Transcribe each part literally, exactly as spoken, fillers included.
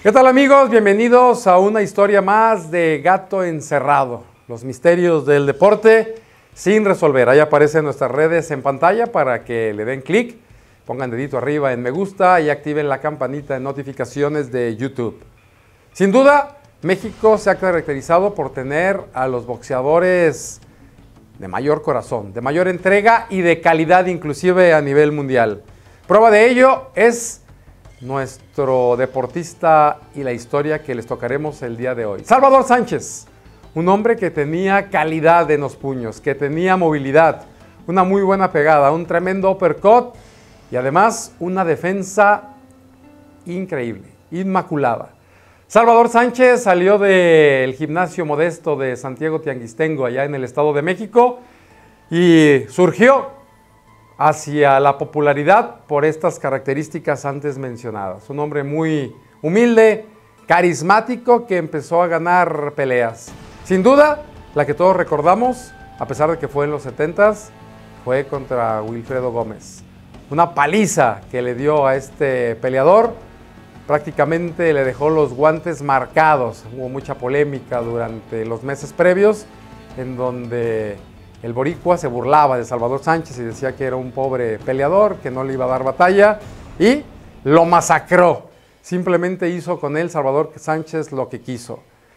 ¿Qué tal, amigos? Bienvenidos a una historia más de Gato Encerrado, los misterios del deporte sin resolver. Ahí aparecen nuestras redes en pantalla para que le den clic, pongan dedito arriba en me gusta y activen la campanita de notificaciones de YouTube. Sin duda, México se ha caracterizado por tener a los boxeadores de mayor corazón, de mayor entrega y de calidad inclusive a nivel mundial. Prueba de ello es nuestro deportista y la historia que les tocaremos el día de hoy. Salvador Sánchez, un hombre que tenía calidad en los puños, que tenía movilidad, una muy buena pegada, un tremendo uppercut y además una defensa increíble, inmaculada. Salvador Sánchez salió del gimnasio modesto de Santiago Tianguistengo, allá en el Estado de México, y surgió hacia la popularidad por estas características antes mencionadas. Un hombre muy humilde, carismático, que empezó a ganar peleas. Sin duda, la que todos recordamos, a pesar de que fue en los setentas, fue contra Wilfredo Gómez. Una paliza que le dio a este peleador, prácticamente le dejó los guantes marcados. Hubo mucha polémica durante los meses previos, en donde el boricua se burlaba de Salvador Sánchez y decía que era un pobre peleador, que no le iba a dar batalla, y lo masacró. Simplemente hizo con él Salvador Sánchez lo que quiso.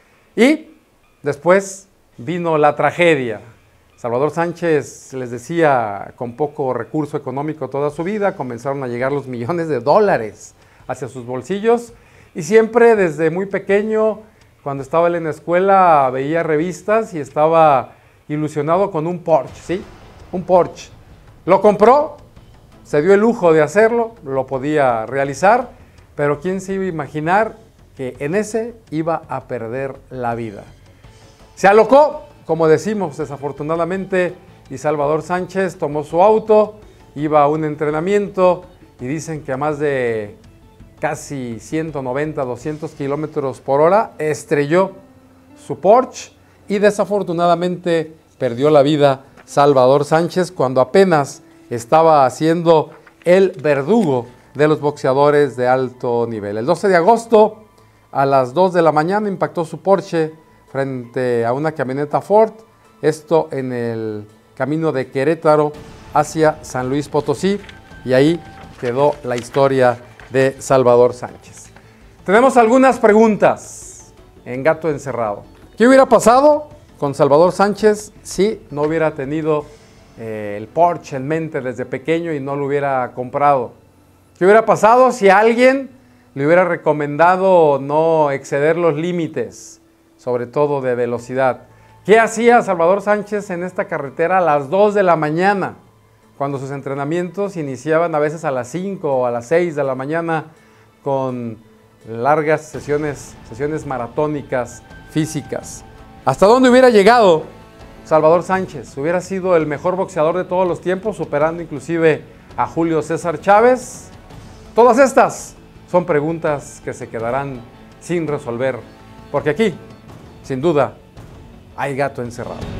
Y después vino la tragedia. Salvador Sánchez, les decía, con poco recurso económico toda su vida, comenzaron a llegar los millones de dólares hacia sus bolsillos, y siempre desde muy pequeño, cuando estaba él en la escuela, veía revistas y estaba ilusionado con un Porsche, ¿sí? Un Porsche. Lo compró, se dio el lujo de hacerlo, lo podía realizar, pero ¿quién se iba a imaginar que en ese iba a perder la vida? Se alocó, como decimos, desafortunadamente, y Salvador Sánchez tomó su auto, iba a un entrenamiento y dicen que a más de casi ciento noventa, doscientos kilómetros por hora estrelló su Porsche y desafortunadamente perdió la vida Salvador Sánchez cuando apenas estaba haciendo el verdugo de los boxeadores de alto nivel. El doce de agosto a las dos de la mañana impactó su Porsche frente a una camioneta Ford, esto en el camino de Querétaro hacia San Luis Potosí, y ahí quedó la historia de Salvador Sánchez. Tenemos algunas preguntas en Gato Encerrado. ¿Qué hubiera pasado con Salvador Sánchez si no hubiera tenido eh, el Porsche en mente desde pequeño y no lo hubiera comprado? ¿Qué hubiera pasado si alguien le hubiera recomendado no exceder los límites, sobre todo de velocidad? ¿Qué hacía Salvador Sánchez en esta carretera a las dos de la mañana, cuando sus entrenamientos iniciaban a veces a las cinco o a las seis de la mañana con largas sesiones, sesiones maratónicas físicas? ¿Hasta dónde hubiera llegado Salvador Sánchez? ¿Hubiera sido el mejor boxeador de todos los tiempos, superando inclusive a Julio César Chávez? Todas estas son preguntas que se quedarán sin resolver, porque aquí, sin duda, hay gato encerrado.